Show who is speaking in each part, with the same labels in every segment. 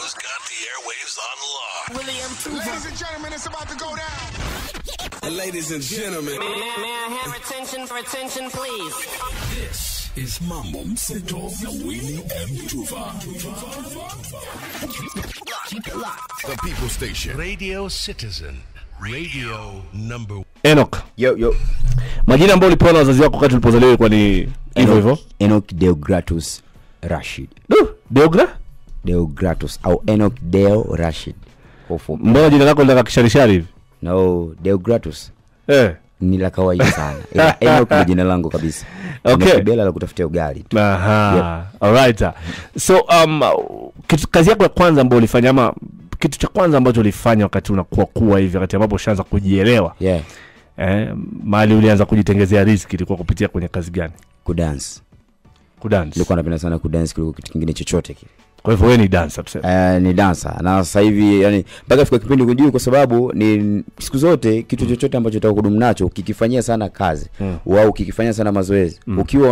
Speaker 1: who's got the airwaves on lock.
Speaker 2: William Tuva.
Speaker 3: Ladies and gentlemen, it's about to go down.
Speaker 1: Ladies and gentlemen,
Speaker 2: May I have attention, please?
Speaker 1: this is Mambo Mseto na Willie M. Tuva. The People Station. Radio Citizen. Radio number...
Speaker 4: Enoch.
Speaker 5: Yo.
Speaker 4: Majina ambayo ulipewa na wazazi wako wakati ulipozaliwa ilikuwa ni hivyo?
Speaker 5: Enoch Deogratus Rashid. Deogratus au Enoch Deo Rashid.
Speaker 4: Mbona jina lako linataka kisharishari hivi?
Speaker 5: No, Deogratus. Ni la kawaida sana. Enoch ni jina langu kabisa.
Speaker 4: Okay.
Speaker 5: Bela la kutafutia ugali.
Speaker 4: Aha. Yep. Alright. So kazi yako ya kwanza ambayo ulifanya ama kitu cha kwanza ambacho ulifanya wakati unakuwa hivi wakati ambapo ushaanza kujielewa?
Speaker 5: Yeah.
Speaker 4: Mahali ulianza kujitengezea riziki ilikuwa kupitia kwenye kazi gani?
Speaker 5: Kudance.
Speaker 4: Kudance.
Speaker 5: Nilikuwa napenda sana kudance kuliko kitu kingine chochote kile.
Speaker 4: Kwa hivyo wewe ni dancer tuseme?
Speaker 5: Ni dancer. Na sasa hivi yani mpaka fika kipindi kujui kwa sababu ni siku zote kitu chochote ambacho utakudumu nacho ukikifanyia sana kazi au ukikifanyia sana mazoezi ukiwa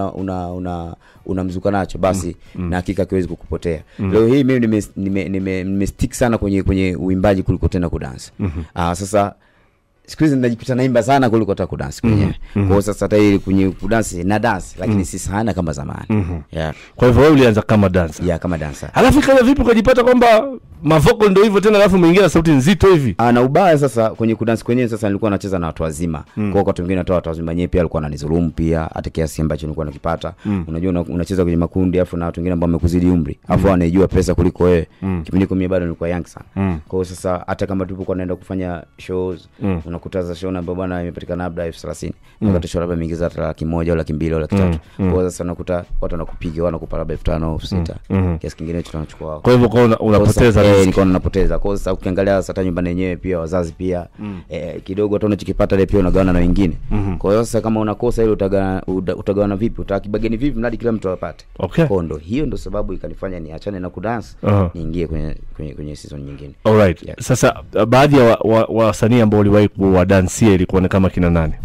Speaker 5: unamzuka nacho basi na hakika kiwezi kukupotea. Leo hii mimi nimestick sana kwenye uimbaji kuliko tena kudance. Sasa siku hizi ninajikuta naimba sana kuliko hata kudance kwenyewe. Kwa sasa hata ile kwenye kudance na dance lakini si sana kama zamani. Yeah.
Speaker 4: Kwa hivyo wewe ulianza kama dancer?
Speaker 5: Yeah, kama dancer.
Speaker 4: Halafu kama vipi ukajipata kwamba mavoko ndio hivyo tena alafu mwingine sauti nzito hivi?
Speaker 5: Na ubaya sasa kwenye kudance kwenyewe sasa nilikuwa nacheza na watu wazima. Kwa wakati mwingine hata watu wazima wenyewe pia walikuwa wananidhulumu pia hata kiasi ambacho nilikuwa nakipata. Unajua unacheza kwenye makundi afu na watu wengine ambao wamekuzidi umri. Afu wanajua pesa kuliko wewe. Kipindi mimi bado nilikuwa young sana. Kwa hiyo sasa hata kama tulipokuwa naenda kufanya shows unakutaza show ambapo bwana imepatikana labda 30,000. Wakati show labda mingiza hata 100,000 au 200,000 au 300,000. Kwa hiyo sasa unakuta watu wanakupiga wanakupa labda 5,000 au 6,000. Kiasi kingine tunachukua wao.
Speaker 4: Kwa hivyo unapoteza riziki.
Speaker 5: Nilikuwa napoteza. Kwa sasa ukiangalia sasa nyumbani yenyewe pia wazazi pia kidogo hata unachokipata ile pia unagawana na wengine. Kwa hiyo sasa kama unakosa ile utagawana vipi? Utakibageni vipi mradi kila mtu apate.
Speaker 4: Okay.
Speaker 5: Kondo hiyo ndio sababu ikanifanya niachane na kudance niingie kwenye season nyingine.
Speaker 4: Alright. Yeah. Sasa baadhi ya wasanii ambao waliwahi kuwa dancer ilikuwa ni kama kina nani?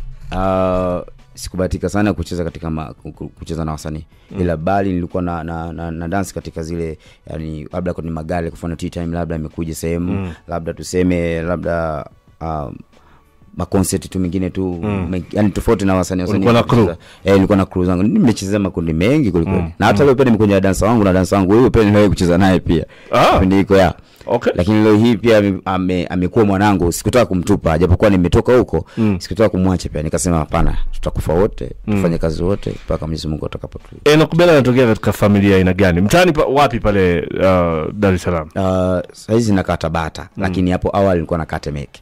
Speaker 5: Sikubahatika sana kucheza na wasanii. Ila bali nilikuwa na dance katika zile yani labda kwa ni magari kufanya tea time labda imekuja sehemu labda tuseme labda ma concert tu mingine tu yani tofauti na wasanii nilikuwa na crew zangu nimecheza makundi mengi kuliko na hata leo pia nimekuja dancer wangu na dancer wangu wewe pia nimewahi kucheza naye pia ndiko ya
Speaker 4: okay.
Speaker 5: Lakini leo hii pia amekuwa mwanangu sikutaka kumtupa japokuwa nimetoka huko sikutaka kumwacha pia nikasema hapana tutakufa wote tufanye kazi wote mpaka Mwenyezi Mungu atakapotulia.
Speaker 4: Enoch anatokea katika familia aina gani? Mtaani wapi pale Dar es Salaam?
Speaker 5: Saizi nakaa Tabata lakini hapo awali nilikuwa nakaa Temeke.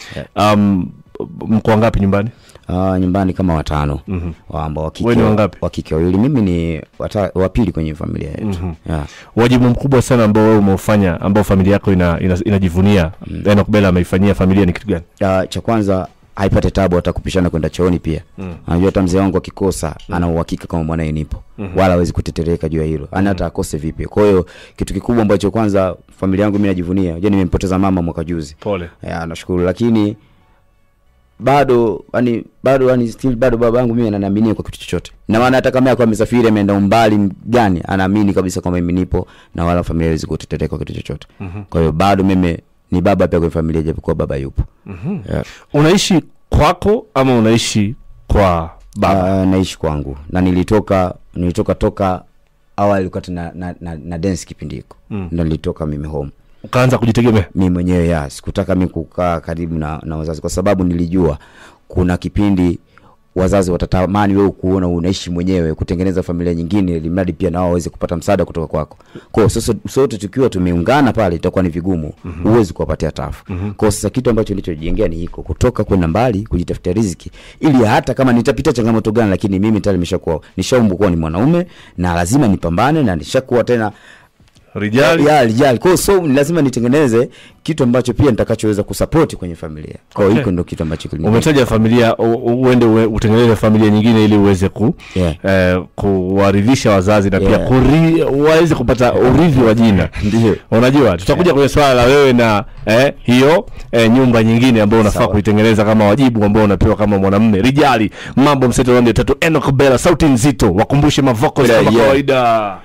Speaker 4: Mko ngapi nyumbani?
Speaker 5: Nyumbani kama 5 ambao wakike wawili mimi ni wa pili kwenye familia yetu.
Speaker 4: Wajibu mkubwa sana ambao wewe umeufanya ambao familia yako inajivunia Enoch ameifanyia familia ni kitu gani?
Speaker 5: Cha kwanza haipate tabu hata kupishana kwenda chooni pia. Anajua hata mzee wangu akikosa ana uhakika kama mwanae nipo. Wala hawezi kutetereka juu ya hilo. Ana hata akose vipi. Kwa hiyo kitu kikubwa ambacho kwanza familia yangu mimi najivunia. Unajua nimempoteza mama mwaka juzi.
Speaker 4: Pole.
Speaker 5: Nashukuru lakini bado still baba yangu mimi ananiamini kwa kitu chochote. Na maana hata kama yako amesafiri ameenda umbali gani anaamini kabisa kama mimi nipo na wala familia haiwezi kutetereka kwa kitu chochote. Kwa hiyo bado mimi ni baba pia kwa familia japokuwa baba yupo.
Speaker 4: Unaishi kwako ama unaishi kwa baba?
Speaker 5: Naishi kwangu. Na nilitoka toka awali wakati na dance kipindi hiko. Ndio nilitoka mimi home.
Speaker 4: Ukaanza kujitegemea? Mimi
Speaker 5: mwenyewe sikutaka mimi kukaa karibu na wazazi kwa sababu nilijua kuna kipindi wazazi watatamani wewe kuona unaishi mwenyewe kutengeneza familia nyingine ili mradi pia na wao waweze kupata msaada kutoka kwako. Kwa hiyo sasa sote tukiwa tumeungana pale itakuwa ni vigumu uweze kuwapatia tafu. Kwa hiyo sasa kitu ambacho nilichojengea ni hiko kutoka kwenda mbali kujitafutia riziki ili hata kama nitapita changamoto gani lakini mimi tayari nimeshaumbu kuwa ni mwanaume na lazima nipambane na nishakuwa tena rijali. Kwa so lazima nitengeneze kitu ambacho pia nitakachoweza kusupport kwenye familia. Kwa hiyo hiko ndio kitu ambacho
Speaker 4: umetaja familia uende utengeneze familia nyingine ili uweze kuwaridhisha wazazi na pia waweze kupata urithi wa jina.
Speaker 5: Ndio.
Speaker 4: Unajua tutakuja kwenye swala la wewe na hiyo nyumba nyingine ambayo unafaa kuitengeneza kama wajibu ambao unapewa kama mwanamume. Rijali Mambo Mseto Raundi 3 Enoch Bella sauti nzito wakumbushe mavoko kama kawaida.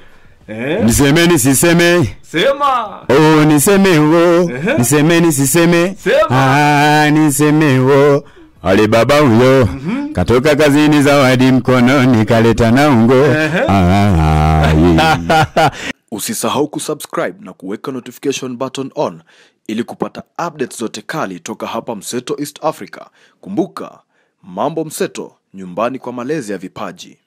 Speaker 5: Niseme nisiseme.
Speaker 4: Sema.
Speaker 5: Oh, niseme wo. Niseme nisiseme.
Speaker 4: Sema.
Speaker 5: Niseme wo. Ali baba huyo katoka kazini, zawadi mkononi kaleta na ungo.
Speaker 1: Usisahau kusubscribe na kuweka notification button on ili kupata updates zote kali toka hapa Mseto East Africa. Kumbuka, Mambo Mseto, nyumbani kwa malezi ya vipaji.